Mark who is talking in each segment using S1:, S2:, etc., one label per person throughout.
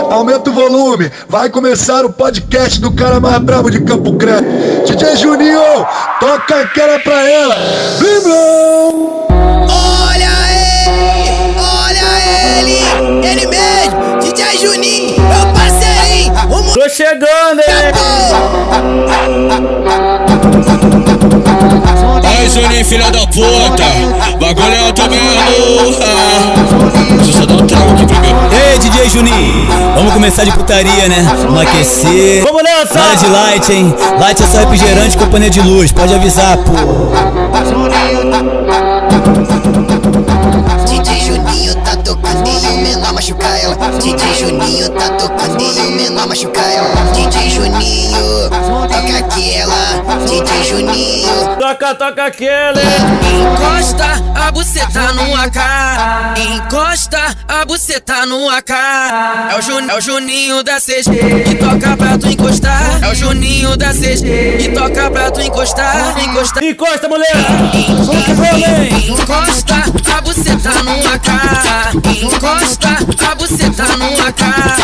S1: Aumenta o volume, vai começar o podcast do cara mais brabo de Campo Grande. DJ Juninho, toca aquela pra ela. Blim, blom.
S2: Olha ele mesmo, DJ Juninho, meu parceirinho.
S3: Tô chegando, hein?
S4: Ai, Juninho, filha da puta, bagulho é alto mesmo. Deixa eu só dar um trago aqui primeiro.
S5: Ei, DJ Juninho, vamos começar de putaria, né? Vamos aquecer.
S3: Vamos nessa!
S5: Nada de light, hein? Light é só refrigerante e companhia de luz, pode avisar, pô.
S2: DJ Juninho tá tocando e o menor machuca ela. DJ Juninho tá tocando e o menor machuca ela. DJ Juninho, toca aquela. DJ Juninho,
S3: Toca aquele.
S2: encosta a buceta no AK. Encosta a buceta no AK. É o Juninho da CG que toca pra tu encostar. É o Juninho da CG que toca pra tu encostar.
S3: Encosta, mulher. Vamos que vamos, hein?
S2: Encosta a buceta no AK. Encosta a buceta no AK.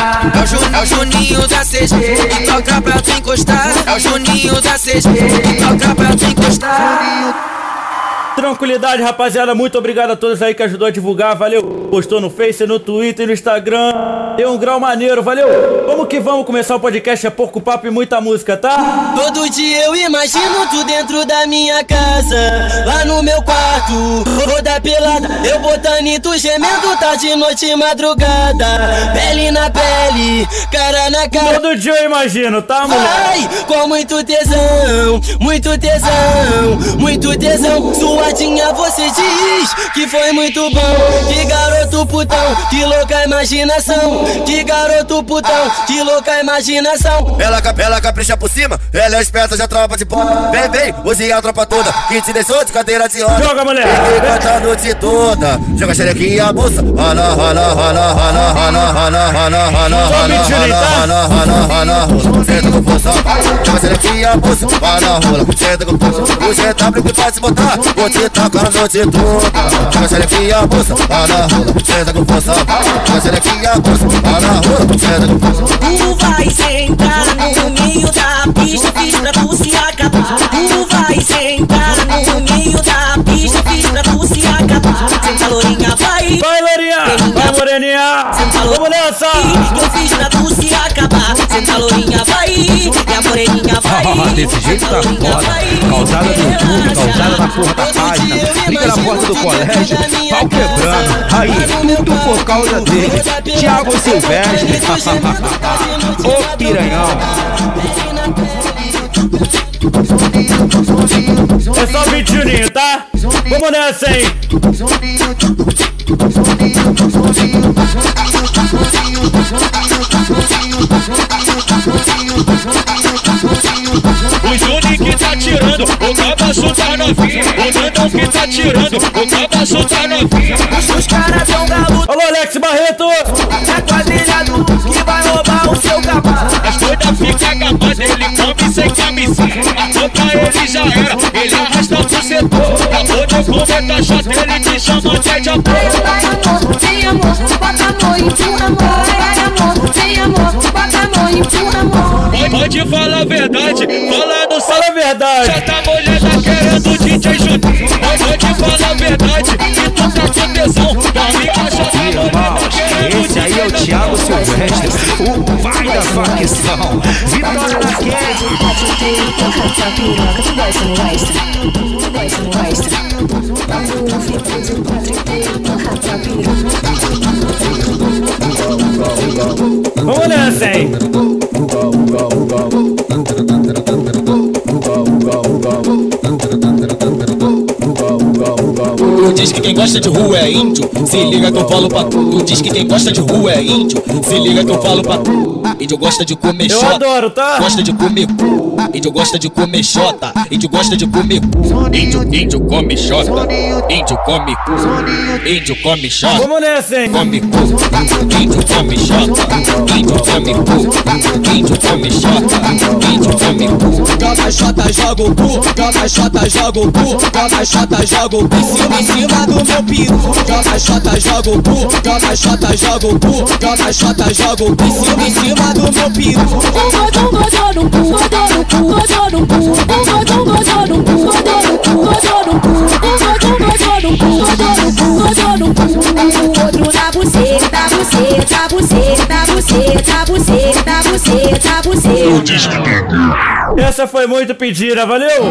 S2: É o Juninho da CG que toca pra tu encostar. É o Juninho da CG que toca pra tu encostar.
S3: Tranquilidade, rapaziada, muito obrigado a todos aí que ajudou a divulgar, valeu. Postou no Face, no Twitter, no Instagram, deu um grau maneiro, valeu. Vamos que vamos começar o podcast, é pouco papo e muita música, tá?
S6: Todo dia eu imagino tu dentro da minha casa, lá no meu quarto, toda pelada, eu botando e tu gemendo, tarde, noite e madrugada, pele na pele, cara na cara.
S3: Todo dia eu imagino, tá, mulher?
S6: Ai, com muito tesão, muito tesão, muito tesão. Suadinha, você diz que foi muito bom. Que garoto putão, que louca imaginação. Que garoto putão, que louca imaginação.
S7: Ela capricha por cima, ela é esperta, já tropa de pó. Vem, use a tropa toda, que te deixou de cadeira de roda.
S3: Joga, mulher!
S7: Fiquei canta a noite toda, joga a xerequinha e a bolsa. Rala, rala, rala, rala, rala, rala, rala, rala, rala, rala, rola. Senta com força, joga a xerequinha e a bolsa. Rala, rola, senta com força. O GW que faz se botar, vou te tacar a noite toda. Joga a xerequinha e a bolsa. Rala, rola, senta com força. Joga a xerequinha e a bolsa. Rala, rola, senta com força.
S6: Tu vai sentar no meio da pista, fiz pra tu se acabar. Tu vai sentar no meio da pista, fiz pra tu se acabar. Senta lourinha, vai.
S3: Vai, Lourinha! Vai, Moreninha! Vamos nessa!
S6: Que eu fiz pra tu se acabar. Senta lourinha, vai. E a moreninha vai.
S8: Desse jeito tá foda. Causada do YouTube, causada na porra da página. Fica na porta do colégio, pau quebrando. Aí, tudo por causa dele. Thiago Silvestre. Ô piranhão.
S3: É só 20 Juninho, tá? Vamos nessa, hein?
S4: O Juninho que tá tirando, o cabaço tá novinho. O Nandão que tá tirando, o cabaço tá novinho.
S6: Os caras são galutos.
S3: Alô, Alex Barreto!
S6: É quadrilhado que vai roubar o seu cavalo.
S4: As doidas ficam gabando, ele come sem camisinha. A boca ele já era, ele arrasta pro setor. Pra poder comer cachaça, ele te chama até de amor.
S9: Vai amor, sem amor, bota amor e pura amor. Vai amor, sem amor, bota amor e pura amor.
S4: Pode falar a verdade, fala no
S3: Fala a verdade!
S4: já tá molhada querendo DJ Juninho. Pode falar a verdade, que tu tá com tesão. Dorme cachaça molhada querendo
S8: Esse aí é o Thiago Silvestre, o pai da facção. Vitória da Ked.
S3: Vamos nessa, hein?
S4: Tu diz que quem gosta de rua é índio, se liga que eu falo pra tu. Tu diz que quem gosta de rua é índio, se liga que eu falo pra tu.
S5: índio gosta de comer
S3: Eu
S5: xota.
S3: adoro, tá?
S5: Gosta de comer cu, índio gosta de comer xota. Índio gosta de comer cu, índio come xota. Índio come cu, índio come xota.
S3: Vamos nessa, hein?
S5: Come cu, índio come xota. Índio come cu, índio come xota. Índio come cu.
S6: Joga xota, joga o cu, joga xota, joga o cu, joga xota, joga o cu em cima do meu piru. Joga xota, joga o cu, joga xota, joga o cu, joga xota, joga o cu em cima do meu piru.
S9: Gozou no cu, gozou no cu, gozou no cu, gozou no cu, gozou no cu, gozou no cu, gozou no cu, gozou no cu. Outro na buceta, buceta, buceta, buceta, buceta, buceta, buceta.
S3: Essa foi muito pedida, valeu?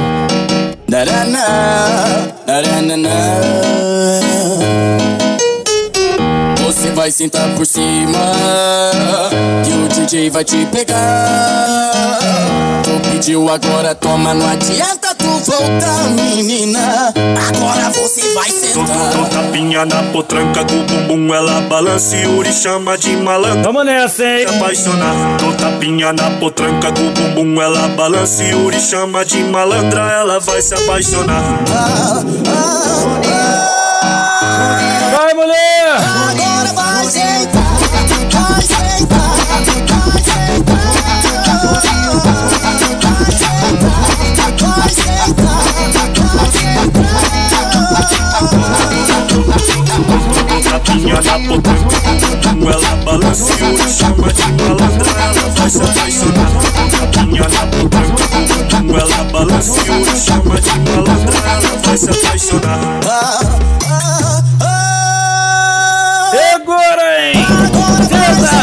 S6: Você vai sentar por cima, que o DJ vai te pegar. Tu pediu, agora toma, não adianta tu voltar, menina. Agora você vai sentar.
S10: Tapinha na potranca, com o bumbum ela balança e Yuri chama de malandro.
S3: Vamos nessa, hein?
S10: Apaixonar, tô tapinha na potranca, com o bumbum ela balança e Yuri chama de malandra, ela vai se apaixonar.
S3: Vai, mulher!
S6: Agora vai sentar, vai sentar, vai sentar, vai sentar,
S10: Tapinha na potranca, com ela balança e Yuri chama de malandra, ela vai se apaixonar. Tapinha na potranca, com ela balança e Yuri chama de malandra, ela vai se apaixonar.
S3: Agora, hein? Senta!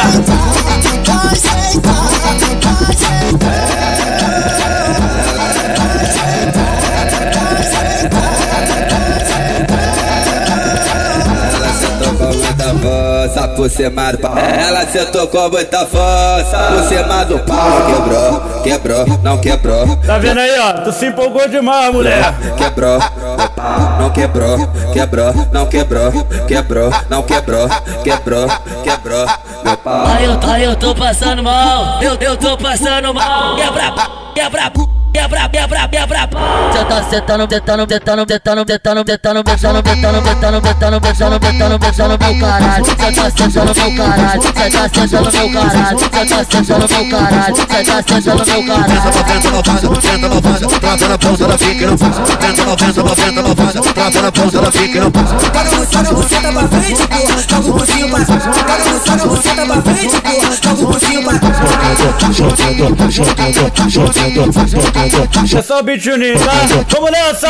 S11: Força por cima do pau. Ela sentou com muita força por cima do pau. Quebrou, quebrou, não quebrou.
S3: Tá vendo aí, ó? Tu se empolgou demais, mulher.
S11: Quebrou, não quebrou, quebrou, não quebrou, quebrou, não quebrou, quebrou, quebrou, meu pau.
S6: Aí eu tô passando mal, eu tô passando mal. Quebra, quebra, quebra, quebra, quebra. Cê tá sentando, detando, detando, detando, detando, detando, betando, betando, betando, betando, betando, betando, betando meu caralho. Cê tá sentando meu caralho, cê tá sentando meu caralho, cê tá sentando meu caralho, cê tá sentando meu caralho.
S7: Tenta malvada, trava na ponta da fica e não passa. Tenta malvada, trava na ponta da fica e não passa.
S6: Joga você tá pra frente, porra, joga o bucinho pra trás. Joga você tá pra frente, porra, joga o bucinho pra trás.
S3: É só o beat Juninho, tá? Vamos nessa!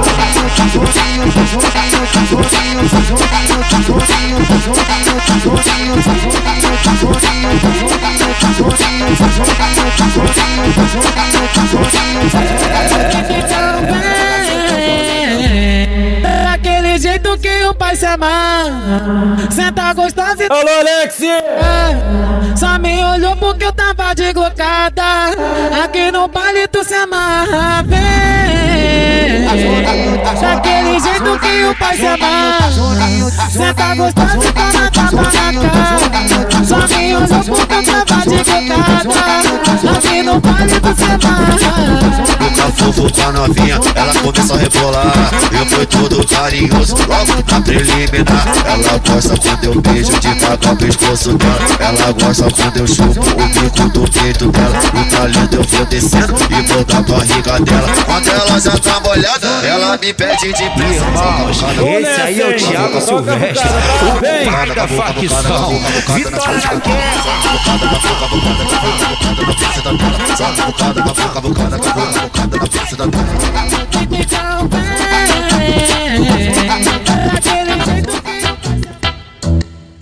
S12: Daquele jeito que o pai se amarra, senta gostosa e...
S3: Alô, Alex!
S12: Só me olhou porque eu tava de glocada. Aqui no baile tu se amarra, vem. Daquele jeito que o pai se amarra, senta gostosa e toma tapa na cara. Só me olhou porque eu tava de glocada. Aqui no baile tu se amarra.
S7: Nunca fofo com a novinha, ela começa a rebolar. Eu fui todo carinhoso, logo na preliminar. Ela gosta quando eu beijo devagar o pescoço dela. Ela gosta quando eu chupo o bico do peito dela. No talento eu vou descendo e vou da barriga dela. Quando ela já tá molhada, ela me pede de prima.
S8: Esse aí é o Thiago Silvestre, o pai da facção. Vitória na guerra.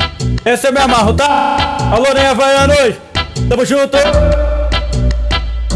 S3: Esse é meu amarro, tá? Alô, nem Havaianos! Tamo junto!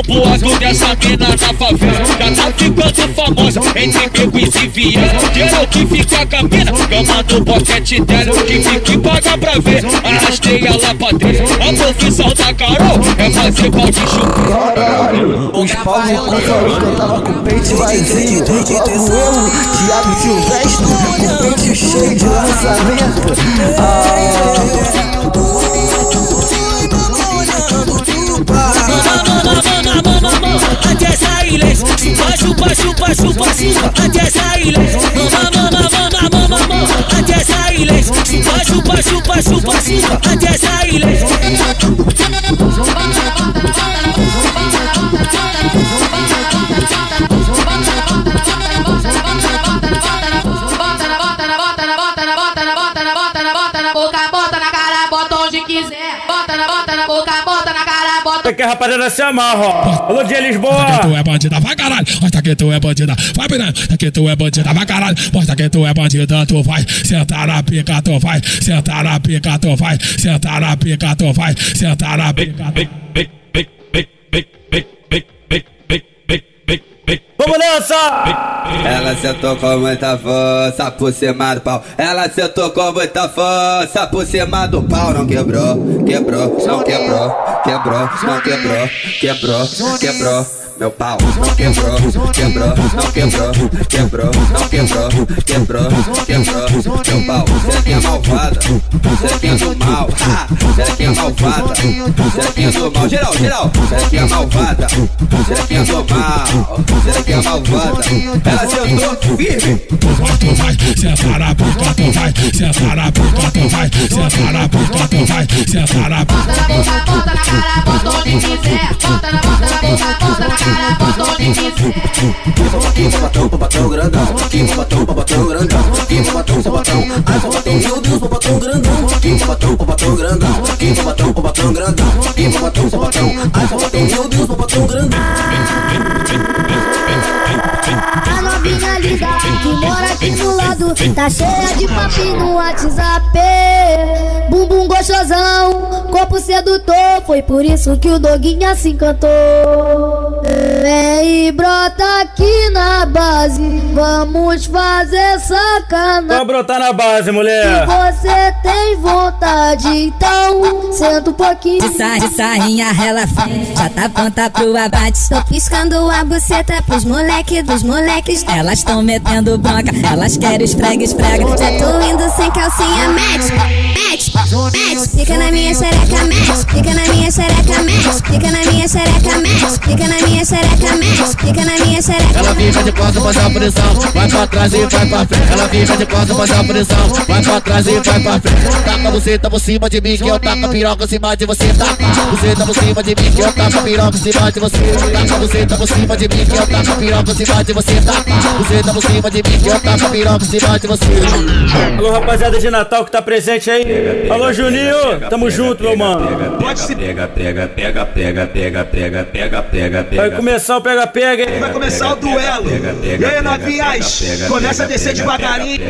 S4: um boato dessa mina na favela. Já tá ficando famosa entre becos e viés. Geral que fica com a mina, cama do boquete dela. Que fica e paga pra ver, arrastei ela pra dentro. A profissão da Carol é fazer pau de chuva.
S13: Os pau no cu falou que eu tava com o peito vazio. Logo eu, Thiago Silvestre, com o peito cheio de lançamento.
S6: Até sair leite, chupa, chupa, chupa, chupa, chupa, até sair leite, até sair leite, chupa, chupa, chupa, chupa, chupa, até sair leite.
S3: Que a rapaziada se amarra, ó. Alô, dia Lisboa.
S14: Mostra que tu é bandida, vai caralho. Mostra que tu é bandida, vai piranha. Mostra que tu é bandida, vai caralho. Mostra que tu é bandida, tu vai sentar na pica, tu vai sentar na pica, tu vai sentar na pica, tu vai sentar na pica.
S3: Vamos nessa!
S11: Ela sentou com muita força por cima do pau. Ela sentou com muita força por cima do pau. Não quebrou, quebrou, não quebrou, quebrou, não quebrou, quebrou, quebrou. Meu pau não quebrou, quebrou, não quebrou, quebrou, não quebrou, quebrou, quebrou. Meu pau, você é malvada, você é do mal, você é malvada, você é do mal. Geral, geral, você é malvada, você é do mal, você é malvada. Ela sentou firme.
S14: Tu vai sentar na pica, tu vai sentar na pica, tu vai sentar na pica, tu vai sentar na pica.
S9: Bota na cara, bota onde quiser. Bota na boca, bota na cara.
S6: Aqui pabatão grandão, aqui pabatão grandão, aqui pabatão, ai pabatão, meu Deus, pabatão grandão, aqui pabatão grandão, aqui pabatão grandão, aqui pabatão, ai pabatão, meu Deus, pabatão grandão.
S15: A novinha linda que mora aqui do lado tá cheia de papinho no WhatsApp. Bumbum gostosão, corpo sedutor, foi por isso que o Doguinha se encantou. Vem e brota aqui na base, vamos fazer sacanagem.
S3: Vai brotar na base, mulher.
S15: Se você tem vontade, então senta um pouquinho.
S16: De sainha ela vem, já tá pronta pro abate. Tô piscando a buceta pros moleque dos moleques. Elas tão metendo bronca, elas querem esfrega, esfrega. Já tô indo sem calcinha, mete, mete, mete. Fica na minha xereca, mete. Fica na minha xereca, mete. Fica na minha xereca, mete. Fica na minha xereca, mete. Fica na minha xereca.
S7: Ela fica de costas, faz a pressão, vai pra trás e vai pra frente. Ela fica de costas, faz a pressão, vai pra trás e vai pra frente. Taca você, tá por cima de mim, que eu taco a piroca em cima de você. Taca você, tá por cima de mim, que eu taco a piroca em cima de você. Taca você, tá por cima de mim, que eu taco a piroca em cima de você. Taca você, tá por cima de mim, que eu taco a piroca em cima de você.
S3: Alô, rapaziada de Natal que tá presente aí. Alô, Juninho, tamo junto, meu mano.
S10: Pode se pega, pega, pega, pega, pega, pega, pega, pega, pega.
S3: Vai começar o pega-pega, hein?
S10: Vai começar o duelo. E aí, novinhas, começa a descer devagarinho.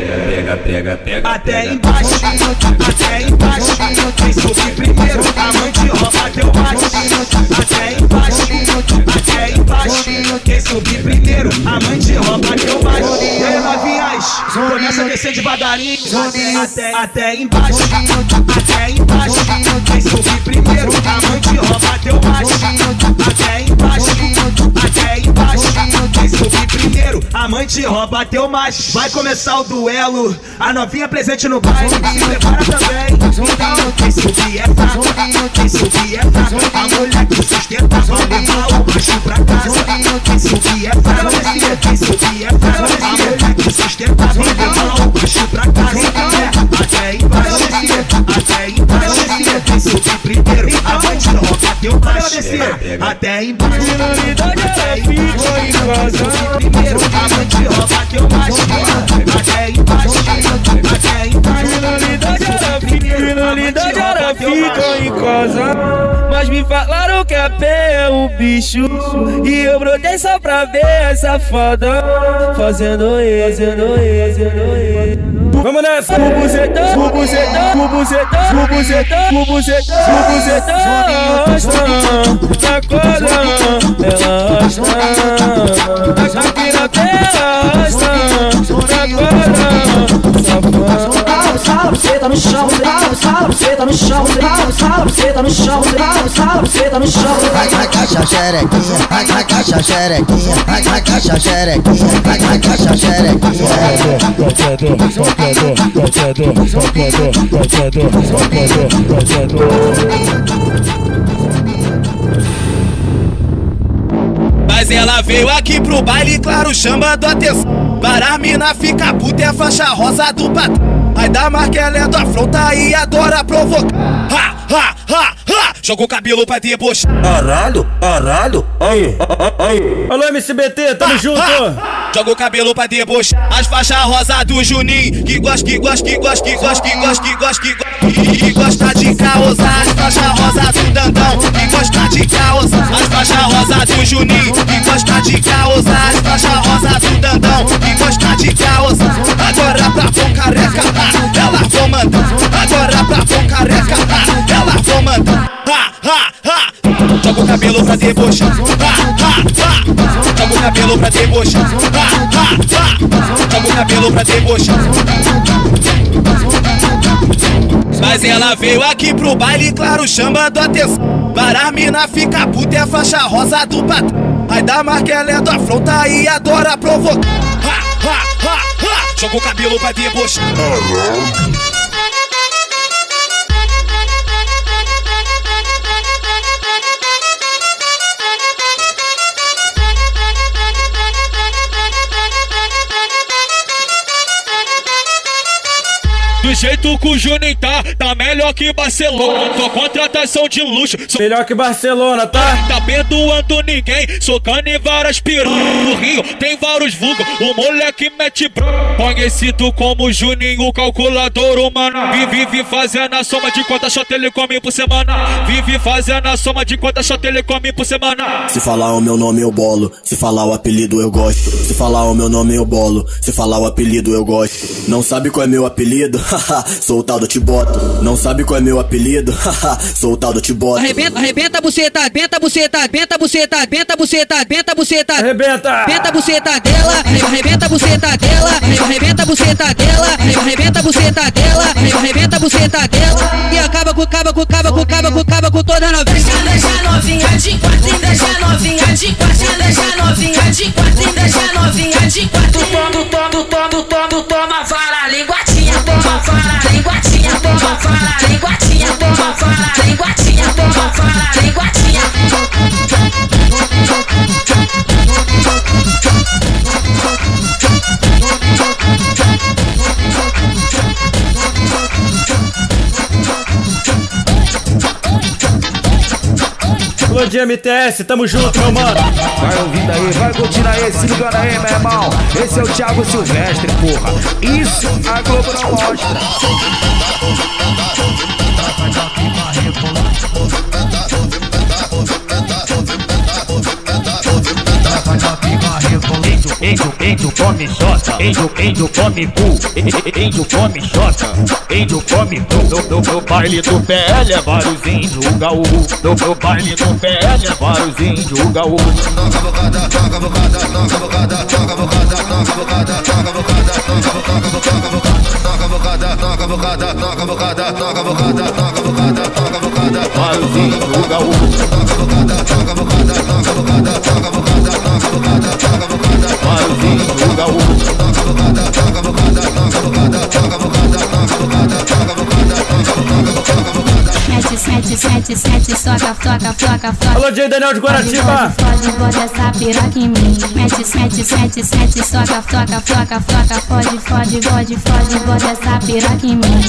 S10: Até embaixo, até embaixo. Quem subir primeiro, a mãe de rouba teu macho. Até embaixo, até embaixo. Quem subir primeiro, a mãe de rouba teu macho. E aí, novinhas, começa a descer devagarinho. Até embaixo, até embaixo. Quem subir primeiro, a mãe de rouba teu macho. Até embaixo, até embaixo. Quem subir primeiro, a mãe te rouba teu macho. Vai começar o duelo, a novinha presente no baile se prepara também. Então quem subir é fraca, quem subir é fraca. A mulher que sustenta vai levar o macho pra casa. Quem subir é fraca, quem subir é fraca. A mulher que sustenta vai levar o macho pra casa. Até embaixo, até embaixo. Quem subir primeiro, a mãe te rouba teu macho. Até embaixo, até embaixo. Primeiro, a mãe te rouba teu macho. Até embaixo, até embaixo.
S6: Finalidade era fica em casa, mas me falaram que a pé é o bicho. E eu brotei só pra ver essa foda fazendo isso, fazendo isso.
S3: Vamos nessa. Bubuzetão, bubuzetão, bubuzetão, bubuzetão, bubuzetão, bubuzetão. Sacola, ela arrasta. Aqui na tela, arrasta. Sacola,
S17: sala, você tá no chão, sala, você tá no chão, sala, você tá no chão, sala, você tá no chão.
S13: Vai caixa xerequinha, vai caixa xerequinha, vai caixa xerequinha, vai caixa xerequinha.
S18: Mas ela veio aqui pro baile, claro, chamando atenção. Para a mina fica puta, é faixa rosa do patrão. Aí da marca ela é da afronta e adora provocar. Ha, ha, ha, ha. Joga o cabelo pra debochar.
S13: Caralho, caralho, aí, aí.
S3: Alô, MCBT, tamo junto.
S18: Joga o cabelo pra debochar. As faixas rosa do Juninho, que gosta de causar. As faixas rosa do Dandão, que gosta de causar. As faixas rosa do Juninho, que gosta de causar. As faixas rosa do Dandão, que gosta de causar. Agora pra bom careca, ela vou mandar. Agora pra bom careca, ela vou mandar. Joga o cabelo pra debochar. Joga o cabelo pra debochar. Joga o cabelo pra debochar. Mas ela veio aqui pro baile, claro, chamando atenção. Para a mina fica puta, é faixa rosa do patrão. Aí da marca ela é da afronta e adora provocar. Joga o cabelo pra debochar.
S4: Do jeito que o Juninho tá melhor que Barcelona. Sua contratação de luxo,
S3: melhor que Barcelona, tá?
S4: Tá perdoando ninguém, socando em várias piranhas. No Rio tem vários vulgos, o moleque mete branco. Conhecido como Juninho, calculador humano. Vive fazendo a soma de quantas shot ele come por semana. Vive fazendo a soma de quantas shot ele come por semana.
S19: Se falar o meu nome eu bolo, se falar o apelido eu gosto. Se falar o meu nome eu bolo, se falar o apelido eu gosto. Não sabe qual é meu apelido? Sou o tal do Tiboto. Não sabe qual é meu apelido? Sou o tal do Tiboto.
S6: Arrebenta a buceta, arrebenta a buceta, arrebenta a buceta, arrebenta a buceta, arrebenta a buceta.
S3: Arrebenta!
S6: Arrebenta a buceta dela, arrebenta a buceta dela, arrebenta a buceta dela, arrebenta a buceta dela, arrebenta a buceta dela. E acaba com toda a novinha.
S9: Deixa novinha de quatro, deixa novinha de quatro, deixa novinha de quatro, deixa novinha de quatro. Toma vara, linguatinha, toma vara, linguatinha, toma vara, linguatinha, toma vara, linguatinha, toma vara, linguatinha.
S3: Alô de MTS, tamo junto, meu mano.
S8: Vai ouvindo aí, vai curtindo aí, se ligando aí, meu irmão. Esse é o Thiago Silvestre, porra. Isso a Globo não mostra.
S20: Índio come xota, índio come cu, índio come xota, índio come cu. No baile do PL é vários índios gaú. No baile do PL é vários índios gaú. Vários índios gaú.
S21: Sete, soca.
S3: Alô, J. Daniel de Guaratiba.
S21: Fode, bota essa piroca em mim. Mete, soca, fode, bota essa piroca em mim.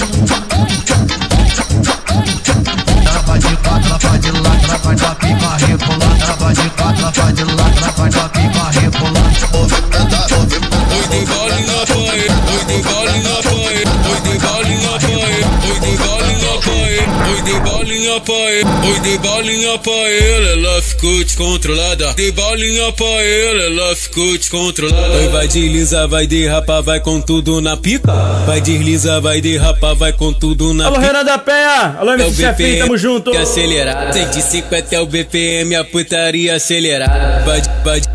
S22: Trava de quatro, trava de lá, trava da pipa rebolar. Trava de quatro, trava de lá, trava da pipa rebolar.
S4: Oi de bolinha pai, oi de bolinha pai, oi de bolinha pai, oi de bolinha pai, oi de bolinha pai, oi de bolinha pai, ela fica ficou descontrolada. Dei balinha pra ela ficou descontrolada. Vai desliza, vai derrapar, vai com tudo na pica. Vai desliza, vai derrapar, vai com tudo na pica.
S3: Alô, Renan da Penha. Alô, MC Chefinho, tamo junto.
S4: Acelerar 150 é o BPM, a putaria acelerar. Vai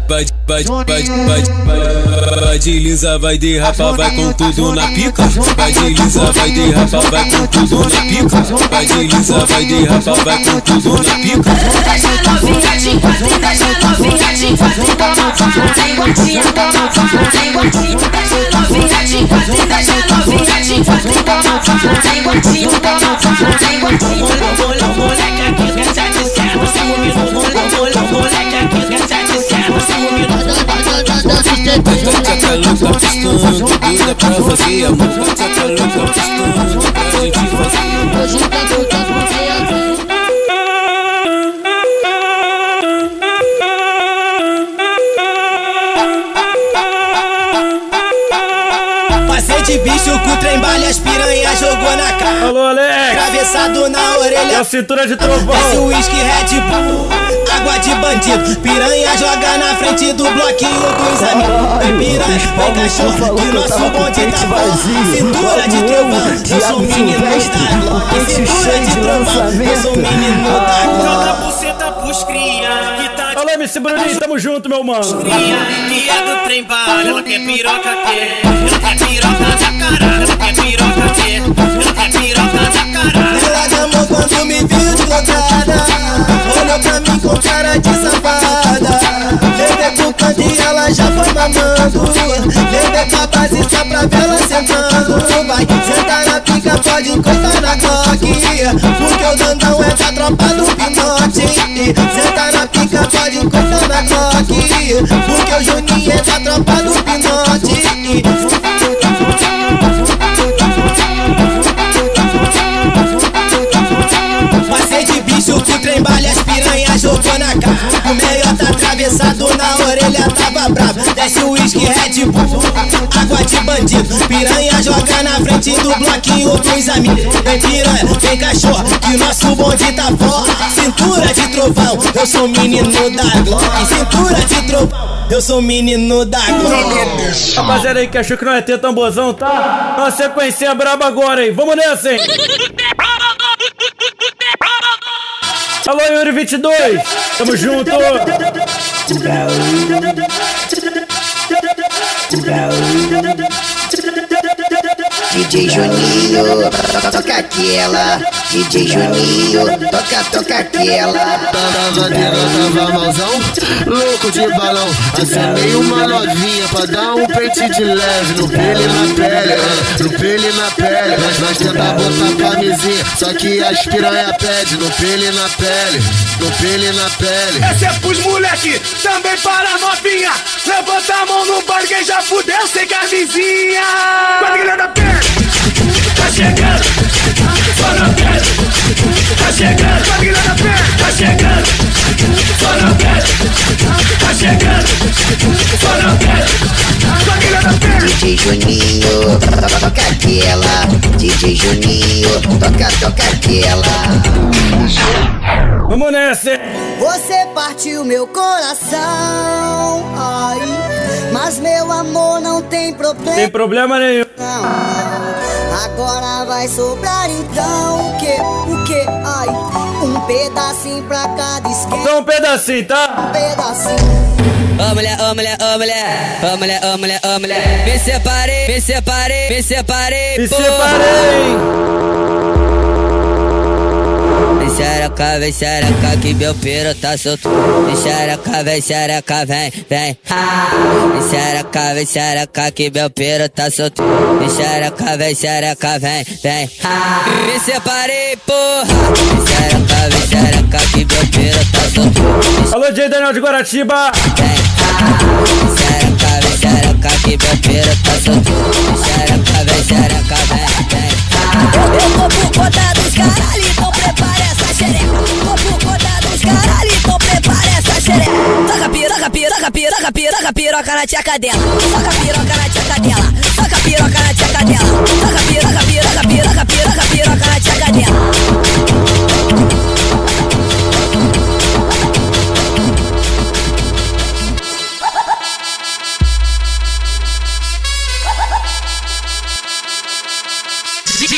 S4: desliza, vai derrapar, vai com tudo na pica. Vai desliza, vai derrapar, vai com tudo na pica. Vai desliza, vai derrapar, vai com tudo na pica.
S9: Deixa novinha de quatro, deixa novinha de quatro, toma vara, nem gotinha, toma vara, nem gotinha. Deixa novinha de quatro, deixa novinha de quatro, toma vara, nem gotinha, toma vara, nem gotinha. Moleque aqui quer 700, 5 minutos, moleque aqui quer 700, 5 minutos.
S4: Tchaca louca pistando, doida pra fazer amor. Tchaca louca pistando, pra gente fazer amor. Hoje tá voltando pra você aqui.
S6: Passei de bicho com o trem bala, as piranha jogou na cara.
S3: Alô, Alex.
S6: Atravessado na orelha.
S3: É a cintura de trovão.
S6: Esse uísque Red Bull, água de bandido. Piranha joga na frente do bloquinho dos amigos. Vem piranha, vem cachorro, que nosso bonde tá vazio. Cintura de trovão, eu sou menino da Glock. Cintura de trovão, eu sou menino da Glock.
S10: Joga buceta pros cria, que tá
S3: Alô, MC Bruninho, tamo junto, meu mano.
S10: cria, que é do trem bala, ela quer piroca quer. Ela quer piroca da caralho, ela quer piroca quer. Ela quer piroca da caralho.
S6: Ela chamou quando me viu deslocada, olhou pra mim com cara de safada. Levei pro canto e ela já foi mamando. Levei pra base só pra ver ela sentando. Vai sentar na pica, pode encostar na Glock, porque o Dandão é da tropa do Pinote. Sentar na pica, pode encostar na Glock, porque o Juninho é da tropa do Pinote. Passei de bicho com o trem bala, as piranha jogou na cara. O meio tá atravessado, na orelha tava bravo. Desce o uísque Red Bull, água de bandido. Piranha joga na frente do bloquinho dos amigos. Vem piranha, vem cachorro, que nosso bonde tá forte. Cintura de trovão, eu sou menino da Glock. Cintura de trovão, eu sou menino da Glock.
S3: Rapaziada aí que achou que não ia ter tambozão, tá? Uma sequência braba agora, hein? Vamos nessa, hein? Alô, Yuri 22, tamo junto.
S1: DJ Juninho, toca aquela. DJ Juninho, toca aquela.
S5: Tava malzão, louco de balão. Acenei uma novinha pra dar um pente de leve. No pele na pele, no pele na pele. Nós tenta botar camisinha, só que as piranha pede. No pele na pele, no pele na pele.
S18: Essa é pros moleque, também para novinha. Levanta a mão no bar, quem já fudeu sem camisinha. Quadrilha da pele, tá chegando. Só não quero, tá chegando. Quadrilha da pele, tá chegando. Só não quero, tá chegando. Só não quero, quadrilha da pele.
S1: DJ Juninho, toca aquela. DJ Juninho, toca aquela.
S3: Vamos nessa.
S12: Você partiu meu coração, ai, mas meu amor não tem problema.
S3: Tem problema nenhum.
S12: Agora vai sobrar então o que, ai, um pedacinho pra cada esquina.
S3: Então um pedacinho, tá?
S12: Um pedacinho.
S6: Ô mulher, ô mulher, ô mulher, ô mulher, ô mulher, ô mulher. Me separei, me separei, me separei,
S3: me separei.
S6: Vem xereca, que meu piro tá solto. Vem xereca, vem, vem. Vem xereca, que meu piro tá solto. Vem xereca, vem, vem. Me separei, porra. Vem xereca, que meu piro tá solto.
S3: Alô, J. Daniel de Guaratiba.
S6: Vem xereca, que meu piro tá solto. Vem xereca, vem. Eu tô por conta dos caralho, então prepara essa xereca. Tô por conta dos caralho, então prepara essa xereca. Toca piroca na tcheca dela. Toca piroca na tcheca dela. Toca piroca na tcheca dela. Toca piroca na tcheca dela.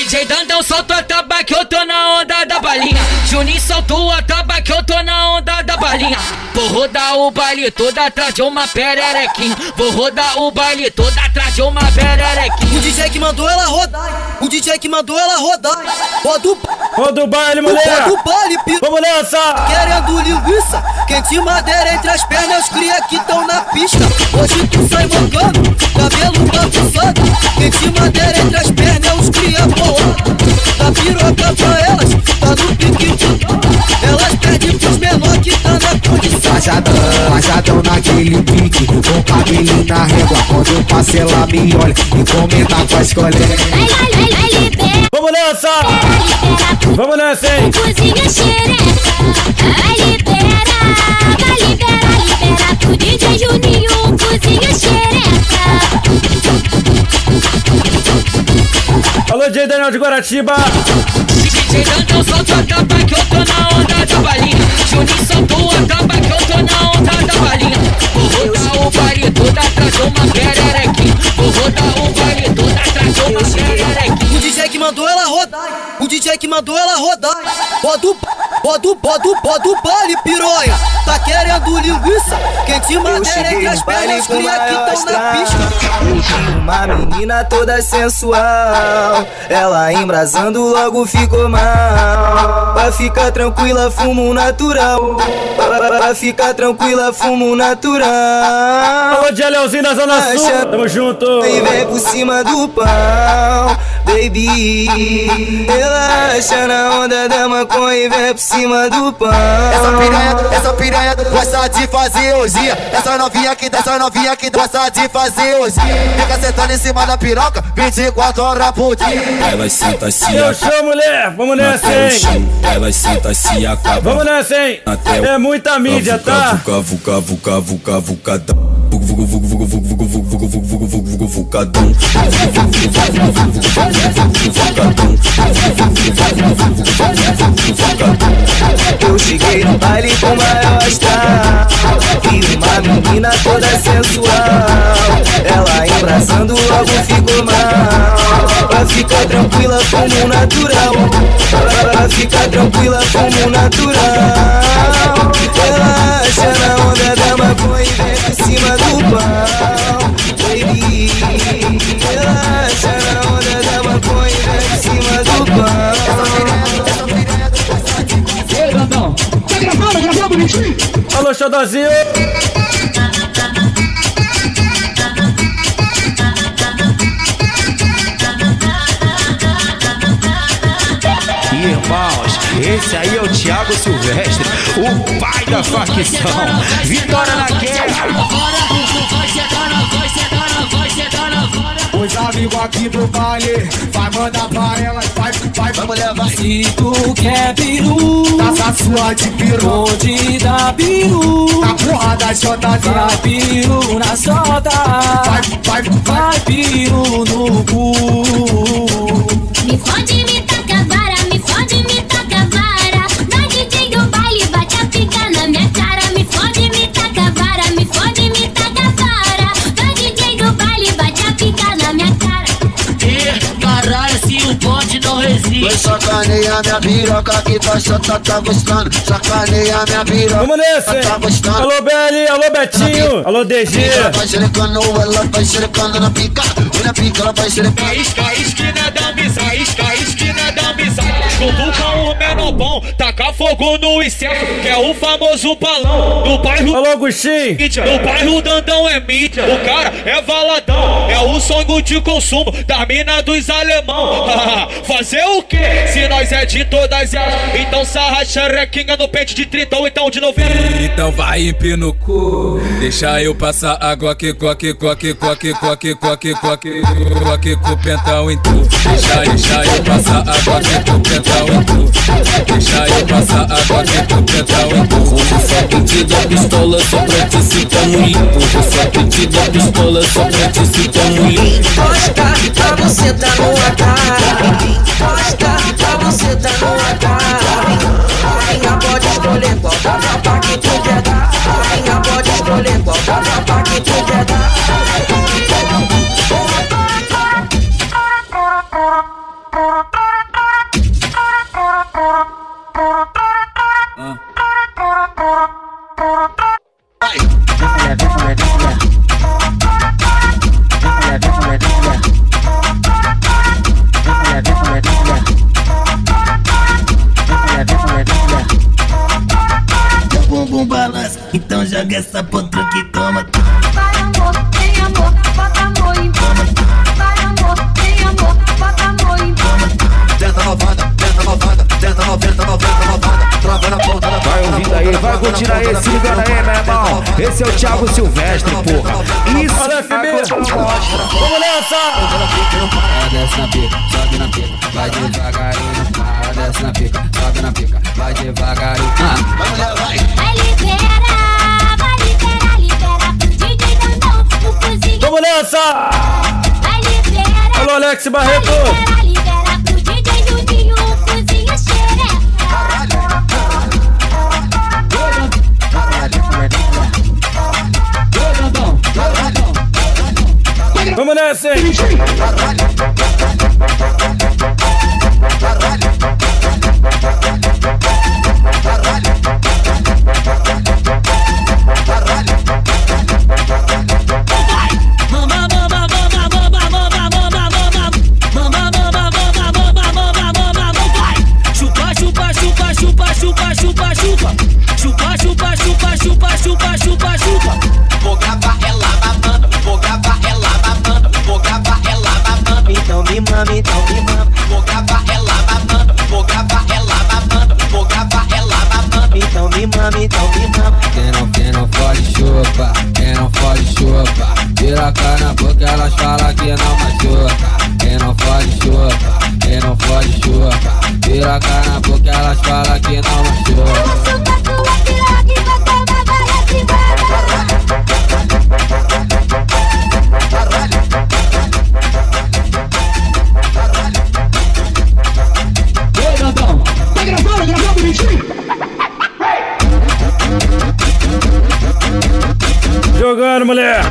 S6: DJ Dandão soltou a taba que eu tô na onda da balinha. Juninho soltou a taba que eu tô na onda da balinha. Vou rodar o baile todo atrás de uma pererequinha. Vou rodar o baile todo atrás de uma pererequinha.
S2: O DJ que mandou ela rodar. O DJ que mandou ela rodar.
S3: Roda o baile, mulher.
S2: Roda o baile, pico.
S3: Vamos nessa.
S2: Querendo linguiça, quente madeira entre as pernas, os cria que tão na pista. Hoje tu sai mancando, cabelo bagunçado. Quente madeira entre as pernas, os cria bolado. Dá piroca pra elas, tá no pique de elas perdem pros menor que tá na condição.
S8: Rajadão naquele pique, com cabelinho na régua. Quando eu passo ela me olha e comenta com as colegas.
S3: Vamos nessa! Vamos nessa, hein?
S15: Cozinha xereca, vai libera pro DJ Juninho, cozinha xereca.
S3: Alô, DJ Daniel de Guaratiba.
S6: DJ Dandão soltou a taba que eu tô na onda da balinha. Juninho soltou a taba que eu tô na onda da balinha. Vou rodar o baile todo atrás de uma pererequinha. Vou rodar o baile todo atrás de uma pererequinha.
S2: O DJ que mandou ela rodar. O DJ que mandou ela rodar. Bota o baile, pironha. Tá querendo linguiça, quente madeira entre as pernas, cria que tão na pista.
S11: Uma menina toda sensual, ela embrasando logo ficou mal. Pra ficar tranquila, fumo natural. Pra ficar tranquila, fumo natural.
S3: Alô, dia Leozinho da Zona Sul, tamo junto.
S11: E vem por cima do pau, baby. Relaxa na onda da maconha e vem por cima do pau.
S7: Essa piranha gosta de fazer orgia. Essa novinha que gosta de fazer orgia. Fica sentando em cima da piroca 24 horas por dia.
S23: Elas sentam se
S3: eu chamo, mulher, vamos nessa, hein?
S23: Elas sentam se acabam.
S3: Vamos nessa, hein? É muita mídia, tá?
S11: Eu cheguei no baile com maior star, vi uma menina toda sensual, ela embraçando logo ficou mal. Pra ficar tranquila, fumo natural. Pra ficar tranquila, fumo natural. Relaxa na onda da maconha e vem por cima do pau, baby. Relaxa na onda da maconha e vem por cima do pau.
S14: Ei, Dandão, tá gravando bonitinho?
S3: Alô, Xodozinho.
S8: Irmãos, esse aí é o Thiago Silvestre, o pai da facção. Vitória na guerra.
S14: Os amigos aqui do baile, vai mandar pra elas, vai, vamos levar.
S6: Se tu quer peru,
S14: taça sua de peru,
S6: onde dá peru,
S14: na porra da JV,
S6: vai peru na solta, vai peru no cu.
S15: Me fode, me taca vara, me fode, me taca vara. Na DJ do baile bate a pica na minha cara. Me fode, me taca vara, me fode, me taca vara. Na DJ do baile bate a pica na minha cara.
S6: Caralho, se o bonde não resiste.
S7: Vai sacaneia minha piroca que tá gostando. Sacaneia minha piroca.
S3: Vamos nessa,
S7: tá gostando.
S3: Alô, Beli, alô, Betinho, alô, DG.
S7: Ela vai xerecando na pica. E na pica ela vai xerecando.
S4: Esquina da amizade, esquina da amizade. Cutuca o menor bom, taca fogo no inseto, que é o famoso balão. No bairro,
S3: alô, Agostinho.
S4: No bairro Dandão é mídia, o cara é valadão. É o sonho de consumo da mina dos alemão. Fazer o que? Se nós é de todas as. Então sarra xerequinha no pente de 30 ou então de 90.
S23: Então vai empina o cu, deixa eu passar água aqui, com o pentão em tu. Deixa eu passar água aqui com o pentão em tu. Deixa eu passar água aqui com o pentão em tu. Hoje só pedi da pistola só pra te se tamo limpo. Hoje só pedi da pistola só pra te se tamo limpo.
S11: Encosta pra você tá no AK. Encosta pra você tá no AK. Rainha pode escolher qual da tropa que tu quer dar. Rainha pode escolher qual da tropa que tu quer dar.
S15: Thank you.
S22: essa potranca que toma.
S9: Vai amor, tem amor, bota amor em toma. Vai amor, tem amor, bota amor em toma.
S22: Tenta malvada, tenta malvada, tenta malvada. Trava na ponta da
S8: vai ouvindo aí, vai curtindo aí, se ligando aí, meu irmão. Esse é o Thiago Silvestre, porra. Isso,
S3: olha, FB. Vamos nessa!
S11: Desce na pica, sobe na pica, vai devagarinho. Desce na pica, sobe na pica, vai devagarinho.
S9: Vai libera pro DJ Dandão, o cozinho.
S3: Vamos nessa!
S9: Vai libera.
S3: Alô, Alex Barreto.
S9: Libera pro DJ Juninho, o cozinho xereca.
S3: Vamos nessa, hein?
S9: Chupa. Vou gravar ela babando, vou gravar ela babando, vou gravar ela babando. Então me mama, então me mama. Vou gravar ela babando, vou gravar ela babando, vou gravar ela babando. Então me mama, então me mama.
S11: Quem não fode chupa, quem não fode chupa. Piroca na boca, elas falam que não machuca. Quem não fode chupa, quem não fode chupa. Piroca na boca, elas falam que não machuca.
S14: Gravando bonitinho.
S3: Jogando, mulher.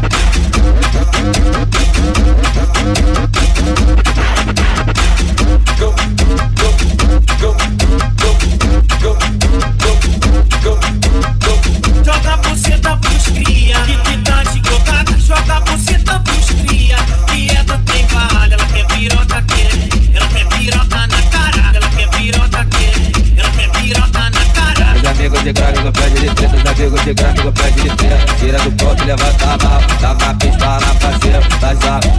S18: Joga a buceta pros cria, que tá de colocada. Joga a buceta pros cria, que é do trem barralho. Ela quer piroca, quer. Ela quer piroca na cara. Ela quer piroca, quer. Ela quer piroca na cara.
S11: Os amigos de grave no pé de treta. Os amigos de grave no pé de treta. Tira do ponto e levanta a mão. Taca a pistola na parceira. Vai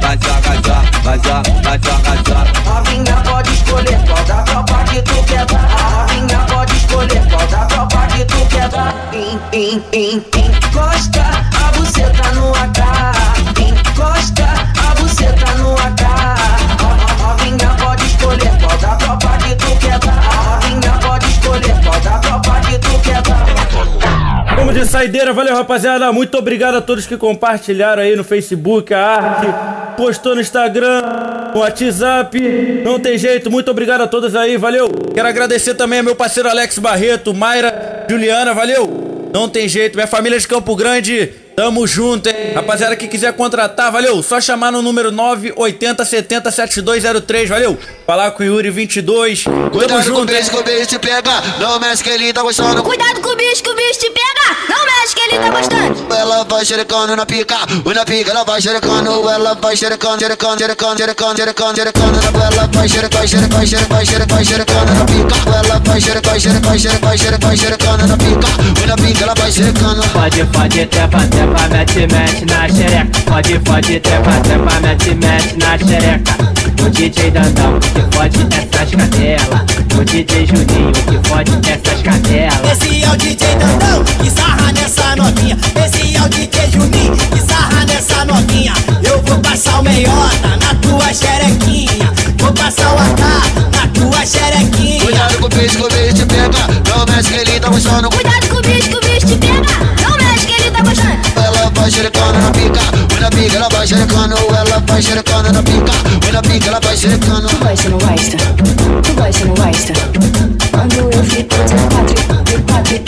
S11: joga.
S13: Novinha pode escolher qual da tropa que tu quer dar. Novinha pode escolher qual da tropa que tu quer dar. Encosta a buceta no AK. Encosta a buceta no AK. Novinha pode escolher qual da tropa que tu quer dar. Novinha pode escolher qual da tropa que tu quer dar.
S3: Vamos de saideira, valeu, rapaziada. Muito obrigado a todos que compartilharam aí no Facebook a arte, postou no Instagram, no WhatsApp. Não tem jeito, muito obrigado a todos aí, valeu. Quero agradecer também ao meu parceiro Alex Barreto, Mayra, Juliana, valeu. Não tem jeito, minha família de Campo Grande, tamo junto, hein. Rapaziada que quiser contratar, valeu. Só chamar no número 980 70 7203, valeu. Falar com o Yuri 22.
S22: Cuidado junto, com o bicho, que o bicho te pega. Não mexe que ele tá gostando.
S9: Cuidado com o bicho, que o bicho te pega. Não mexe que ele tá gostando.
S22: Ela vai xerecando na pica, ela vai xerecando. Ela vai xerecando, xerecando. Ela vai xerecando na pica. Ela vai xerecando na pica. Ela vai xerecando.
S11: Pode, trepa, mete na xereca. Pode, trepa, mete na xereca. O DJ Dandão que fode essas cadelas. O DJ Juninho que fode essas cadelas.
S18: Esse é o DJ Dandão que sarra nessa novinha. Esse é o DJ Juninho que sarra nessa novinha. Eu vou passar o meiota na tua xerequinha. Vou passar o AK na tua xerequinha.
S22: Cuidado com o bicho, que o bicho te pega. Não mexe que ele tá gostando.
S9: Cuidado com o bicho, que o bicho te pega. Não mexe que ele tá gostando.
S22: Ela vai xerecando na pica. Ela vai xerecando. Ela vai xerecando na pica. Ela vai xerecando.
S16: Tu gosta, não gosta? Tu gosta, não gosta? Quando eu fico de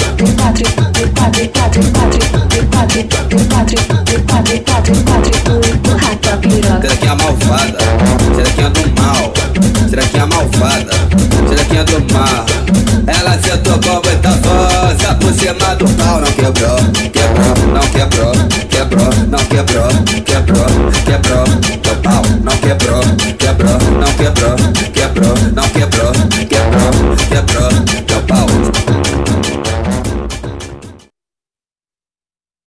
S16: quatro, empurra tua piroca.
S11: Será que é a malvada? Será que é do mal? Será que é a malvada? Será que é do mal? Ela sentou com muita força por cima do pau. Não quebrou, não quebrou. Teu pau não quebrou, não quebrou.